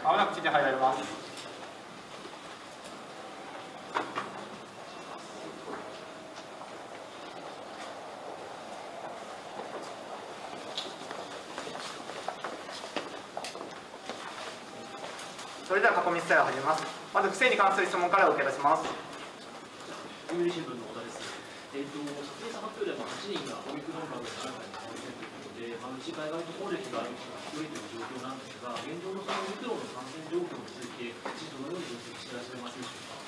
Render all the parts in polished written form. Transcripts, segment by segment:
まもなく指示入られます。それでは囲み伝えを始めます。まず不正に関する質問からお受けいたします。 読売新聞の小田です。昨年発表でも8人がオミクロン株の社会に感染ということで、うち海外渡航歴がある人が増えている状況なんですが、現状のそのオミクロンの感染状況について、どのように分析していらっしゃいますでしょうか。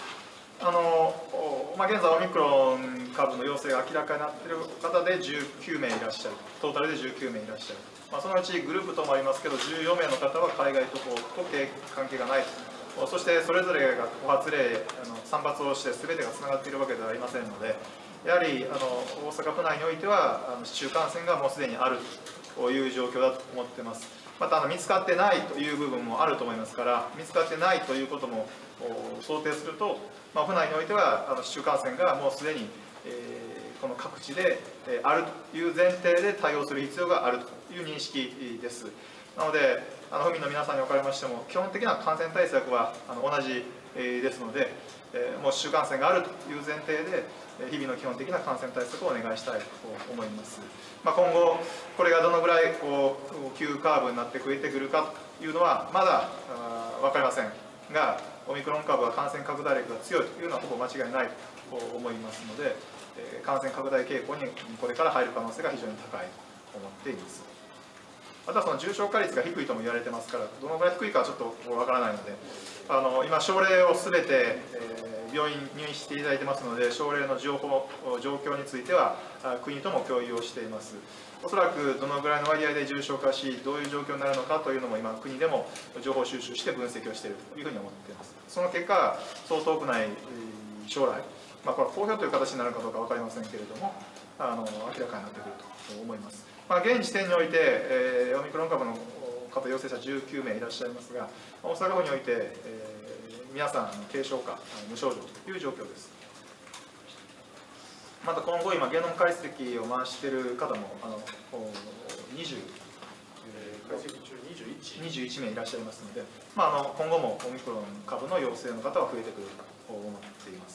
現在、オミクロン株の陽性が明らかになっている方で19名いらっしゃる、トータルで19名いらっしゃる、そのうちグループともありますけど、14名の方は海外渡航と関係がないと、そしてそれぞれが後発例、散発をして、すべてがつながっているわけではありませんので、やはり大阪府内においては、市中感染がもうすでにあるという状況だと思っています。また見つかってないという部分もあると思いますから、見つかってないということも想定すると、府内においては市中感染がもうすでに、この各地であるという前提で対応する必要があるという認識です。なので、府民の皆さんにおかれましても、基本的な感染対策は同じですので、もう市中感染があるという前提で、日々の基本的な感染対策をお願いしたいと思います。今後、これがどのぐらい急カーブになって増えてくるかというのは、まだ分かりませんが、オミクロン株は感染拡大力が強いというのはほぼ間違いないと思いますので、感染拡大傾向にこれから入る可能性が非常に高いと思っています。またその重症化率が低いとも言われてますから、どのぐらい低いかはちょっとわからないので、今、症例をすべて病院に入院していただいてますので、症例の状況については国とも共有をしています。おそらくどのぐらいの割合で重症化し、どういう状況になるのかというのも今、国でも情報収集して分析をしているというふうに思っています。その結果、そう遠くない将来、これは公表という形になるかどうか分かりませんけれども、明らかになってくると思います。現時点において、オミクロン株の方陽性者19名いらっしゃいますが、大阪府において、皆さん軽症か無症状という状況です。また今後、今、ゲノム解析を回している方も21名いらっしゃいますので、今後もオミクロン株の陽性の方は増えてくると思っています。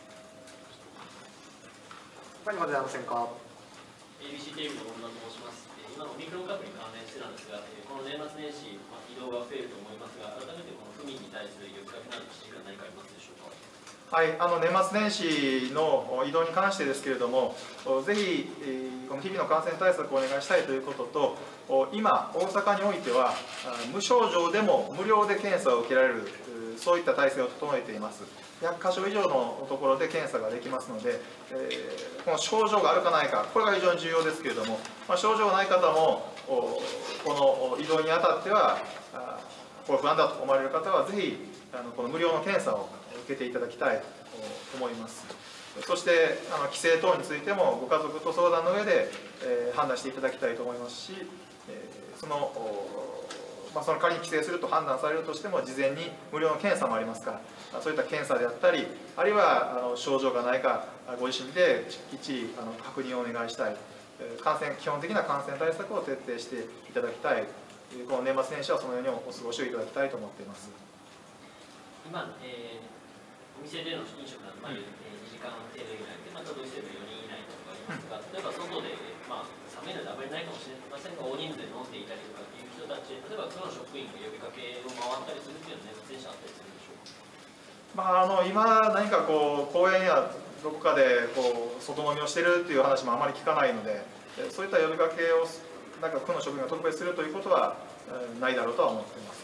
他にございませんか。 ABC テレビの本田と申します。今のオミクロン株に関連してなんですが、この年末年始、移動が増えると思いますが、改めてこの府民に対する呼びかけなど指示が何かありますでしょうか。 はい、年末年始の移動に関してですけれども、ぜひ、この日々の感染対策をお願いしたいということと、今、大阪においては、無症状でも無料で検査を受けられる、そういった体制を整えています。100箇所以上のところで検査ができますので、この症状があるかないか、これが非常に重要ですけれども、症状がない方も、この移動にあたっては、これ不安だと思われる方は、ぜひ、この無料の検査を受けていただきたいと思います。そして、帰省等についても、ご家族と相談の上で、判断していただきたいと思いますし、その仮に帰省すると判断されるとしても、事前に無料の検査もありますから、そういった検査であったり、あるいは症状がないか、ご自身できっちり確認をお願いしたい、基本的な感染対策を徹底していただきたい、この年末年始はそのようにお過ごしをいただきたいと思っています。 今、お店での飲食など、2時間程度以内で、ちょっとすれば4人以内とかありますが、例えば外で、寒いのであまりないかもしれませんが、大人数で飲んでいたりとかっていう人たち、例えば区の職員が呼びかけを回ったりするっていうのは、年末年始あったりするんでしょうか。 今、何か公園やどこかで外飲みをしてるっていう話もあまり聞かないので、そういった呼びかけを区の職員が特別するということはないだろうとは思っています。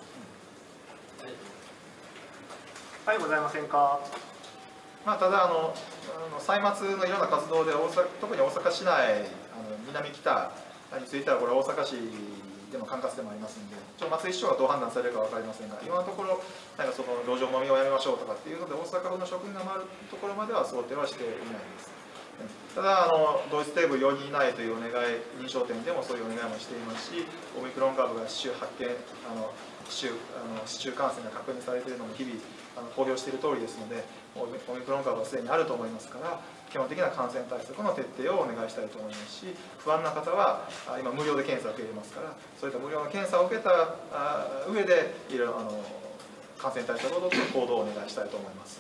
はい、ございませんか。 ただ歳末のいろんな活動で特に大阪市内、南北についてはこれ大阪市での管轄でもありますので、松井市長がどう判断されるか分かりませんが、今のところその路上飲みをやめましょうとかっていうので大阪府の職員が回るところまでは想定はしていないです。ただ同一テーブル4人以内というお願い、認証店でもそういうお願いもしていますし、オミクロン株が市中発見市中感染が確認されているのも日々公表している通りですので、オミクロン株はすでにあると思いますから、基本的な感染対策の徹底をお願いしたいと思いますし、不安な方は今無料で検査を受けれますから、そういった無料の検査を受けた上でいろいろ感染対策をとって行動をお願いしたいと思います。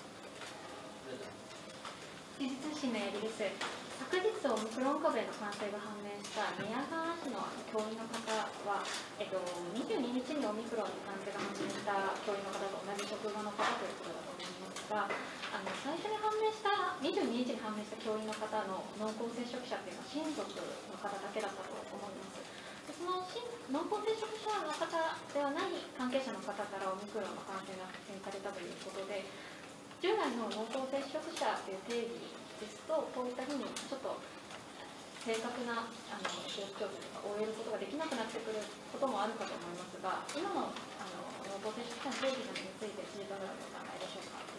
通信のやりです。昨日オミクロン株への感染が判明した宮川市の教員の方は、22日にオミクロンに感染が判明した教員の方と同じ職場の方ということだと思いますが、最初に判明した22日に判明した教員の方の濃厚接触者というのは親族の方だけだったと思います。でその濃厚接触者の方ではない関係者の方からオミクロンの感染が発見されたということで、従来の濃厚接触者という定義ですと、こういったふうにちょっと正確な記憶調査とかを終えることができなくなってくることもあるかと思いますが、今の濃厚接触者の定義などについて、知りたいのでお考えでしょうか。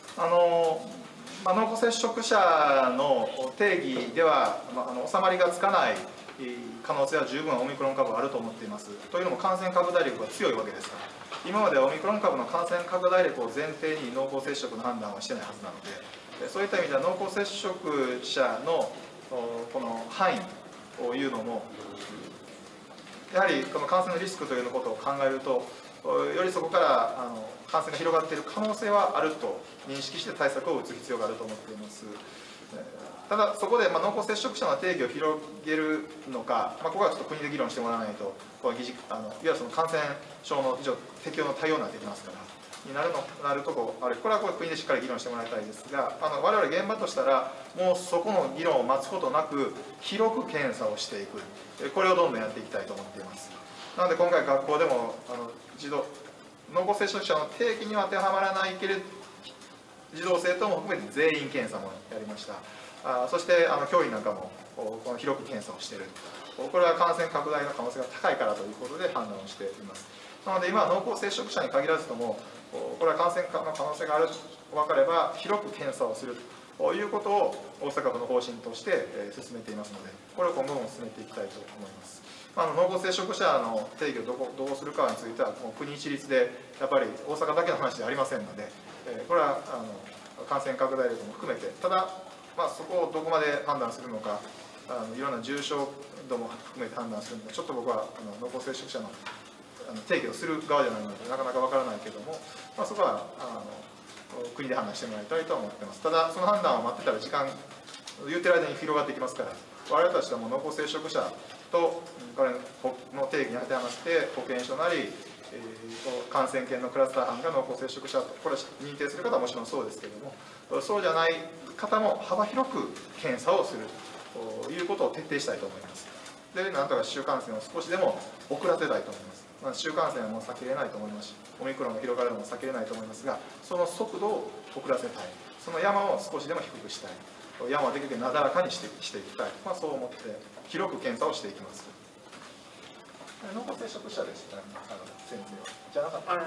濃厚接触者の定義では、収まりがつかない可能性は十分オミクロン株はあると思っています。というのも感染拡大力が強いわけですから、今までオミクロン株の感染拡大力を前提に濃厚接触の判断はしてないはずなので、そういった意味では濃厚接触者のこの範囲というのも、やはりこの感染のリスクということを考えると、よりそこから感染が広がっている可能性はあると認識して対策を打つ必要があると思っています。ただ、そこで濃厚接触者の定義を広げるのか、ここはちょっと国で議論してもらわないと、いわゆるその感染症の適用の対応になってきますから。なるとこある、これは国でしっかり議論してもらいたいですが、我々現場としたら、もうそこの議論を待つことなく、広く検査をしていく、これをどんどんやっていきたいと思っています。なので、今回、学校でも濃厚接触者の定義には当てはまらないけれど、児童生徒も含めて全員検査もやりました。そして教員なんかもこの広く検査をしている、これは感染拡大の可能性が高いからということで判断をしています。なので、今は濃厚接触者に限らずとも、これは感染の可能性があると分かれば、広く検査をするということを大阪府の方針として進めていますので、これを今後も進めていきたいと思います。濃厚接触者の定義をどうするかについては、もう国一律でやっぱり大阪だけの話ではありませんので、これは感染拡大力も含めて、ただ、そこをどこまで判断するのか、いろんな重症度も含めて判断するのか、ちょっと僕は濃厚接触者の定義をする側じゃないのでなかなかわからないけども、そこは国で判断してもらいたいとは思っています。ただ、その判断を待ってたら時間言ってる間に広がっていきますから、我々たちはもう濃厚接触者とこれの定義に当てはまって保健所なり、感染研のクラスター班が濃厚接触者とこれを認定する方はもちろんそうですけれども、そうじゃない方も幅広く検査をするということを徹底したいと思います。で、なんとか市中感染を少しでも遅らせたいと思います。市中感染はもう避けれないと思いますし、オミクロンが広がるのも避けれないと思いますが、その速度を遅らせたい、その山を少しでも低くしたい、山をできるだけなだらかにしていきたい、そう思って広く検査をしていきます。濃厚接触者でしたね、先生は。じゃなかった。違う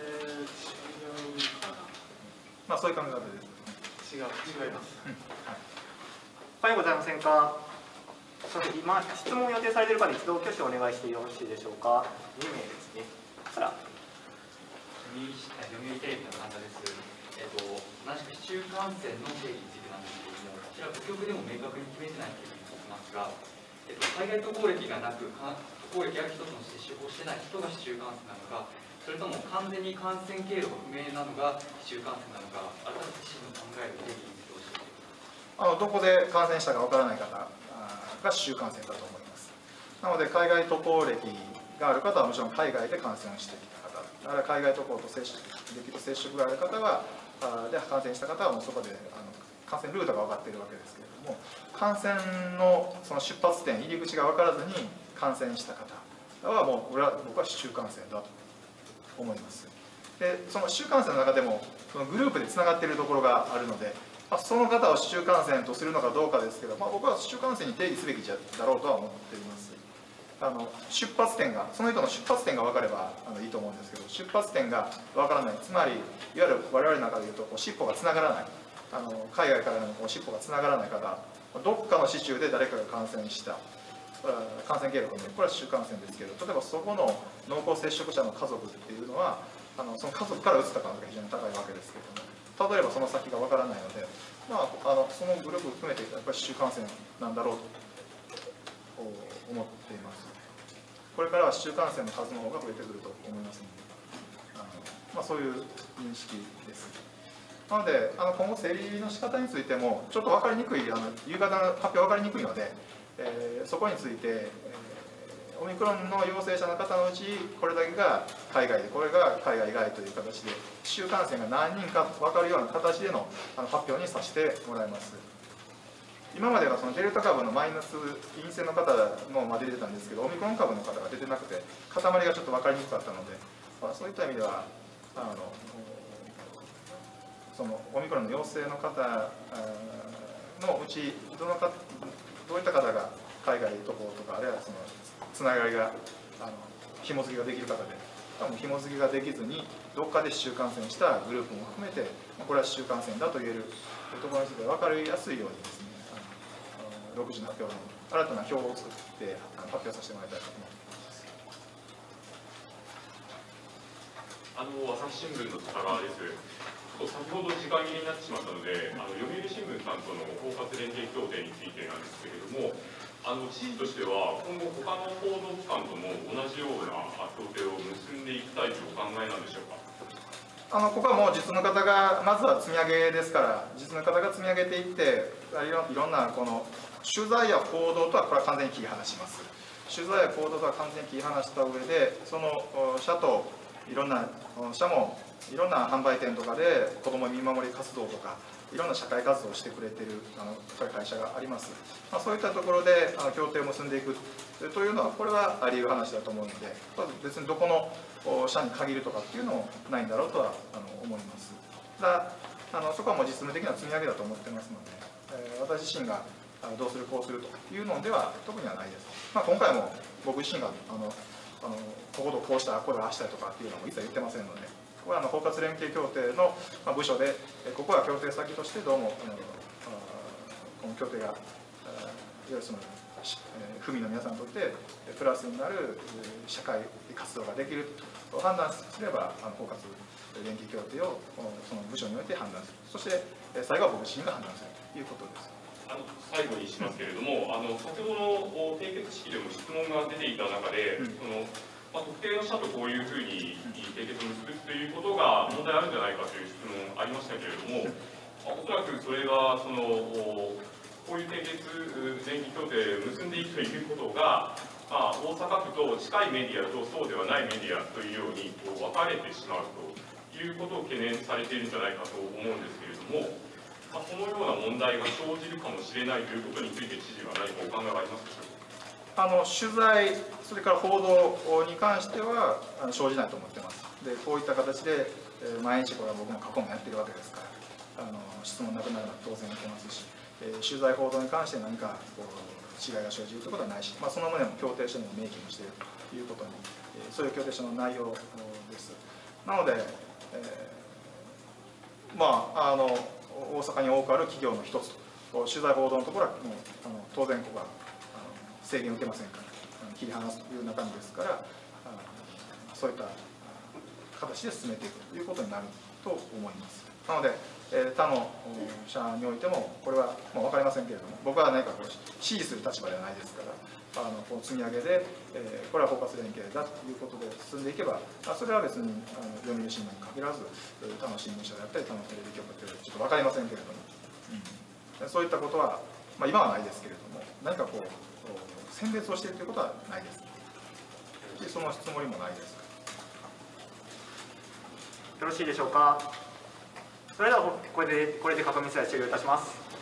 かな。そういう考え方です。 違います。他にございませんか。今、質問を予定されている方に一度挙手をお願いしてよろしいでしょうか。2名ですね。から。 読売テレビの方です。同じく市中感染の定義についてなんですけれども、こちら部局でも明確に決めてないというふうに聞きますが、海外渡航歴がなく、渡航歴や一つの接触をしてない人が市中感染なのか、それとも完全に感染経路が不明なのが市中感染なのか、改めて自身の考える定義について教えてください。 どこで感染したかわからない方が市中感染だと思います。なので、海外渡航歴がある方はもちろん海外で感染をしてきた方、あるいは海外渡航と接触がある方は、で感染した方はもうそこで感染ルートが分かっているわけですけれども、感染のその出発点、入り口が分からずに感染した方はもう僕は市中感染だと思います。で、その市中感染の中でもそのグループでつながっているところがあるので、その方を市中感染とするのかどうかですけど、僕は市中感染に定義すべきだろうとは思っています。出発点が、その人の出発点が分かればいいと思うんですけど、出発点が分からない、つまりいわゆる我々の中でいうと尻尾がつながらない、海外からの尻尾がつながらない方、どっかの市中で誰かが感染した、 感染経路を見る、これは市中感染ですけど、例えばそこの濃厚接触者の家族っていうのは、その家族から移った可能性が非常に高いわけですけれども、例えばその先がわからないので、そのグループを含めてやっぱり市中感染なんだろうと思っています。これからは市中感染の数の方が増えてくると思いますので、そういう認識です。なので今後整理の仕方についてもちょっと分かりにくい、夕方の発表分かりにくいので、そこについて、オミクロンの陽性者の方のうちこれだけが海外で、これが海外以外という形で市中感染が何人か分かるような形での発表にさせてもらいます。今まではそのデルタ株のマイナス陰性の方も出てたんですけど、オミクロン株の方が出てなくて塊がちょっと分かりにくかったので、そういった意味ではそのオミクロンの陽性の方のうちどういった方が海外渡航とか、あるいはそのつながりが紐付けができる方で、多分紐付けができずにどっかで市中感染したグループも含めて、これは市中感染だと言えるところについて分かりやすいようにですね、6時の発表の新たな表を作って発表させてもらいたいと思います。 朝日新聞の高川です。先ほど時間切れになってしまったので、読売新聞さんとの包括連携協定についてなんですけれども、知事としては今後他の報道機関とも同じような協定を結んでいきたいというお考えなんでしょうか。 ここはもう実の方がまずは積み上げですから、実の方が積み上げていって、いろんなこの取材や報道とはこれは完全に切り離します。取材や報道とは完全に切り離した上で、その社といろんな社もいろんな販売店とかで子ども見守り活動とかいろんな社会活動をしてくれている会社があります。そういったところで協定を結んでいくというのは、これはあり得る話だと思うので、別にどこの社に限るとかっていうのもないんだろうとは思います。そこはもう実務的な積み上げだと思ってますので、私自身がどうするこうするというのでは特にはないです。今回も僕自身がこことこうしたこれをああしたいとかっていうのも一切言ってませんので、これは包括連携協定の部署で、ここは協定先としてどうもこの協定がいわゆるその府民の皆さんにとってプラスになる社会活動ができると判断すれば、包括連携協定をその部署において判断する、そして最後は僕自身が判断するということです。 最後にしますけれども、先ほどの締結式でも質問が出ていた中で、特定の社とこういうふうに締結を結ぶということが問題あるんじゃないかという質問ありましたけれども、おそらくそれがこういう締結連携協定を結んでいくということが、大阪府と近いメディアとそうではないメディアというように分かれてしまうということを懸念されているんじゃないかと思うんですけれども、このような問題が生じるかもしれないということについて知事は何かお考えがありますでしょうか。 取材、それから報道に関しては生じないと思ってます。で、こういった形で毎日これは僕も過去もやってるわけですから、質問なくなるのは当然受けますし、取材報道に関して何か違いが生じるということはないし、その旨も協定書にも明記もしているということに、そういう協定書の内容です。なので、大阪に多くある企業の一つと、取材報道のところはもう当然ここは制限を受けませんから、切り離すという中身ですから、そういった形で進めていくということになると思います。なので、他の社においても、これはもう分かりませんけれども、僕は何か支持する立場ではないですから、この積み上げで、これは包括連携だということで進んでいけば、それは別に読売新聞に限らず、他の新聞社であったり、他のテレビ局ってちょっと分かりませんけれども、そういったことは、今はないですけれども、何か選別をしているということはないです。そのつもりもないです。 よろしいでしょうか。それではこれで確認さえ終了いたします。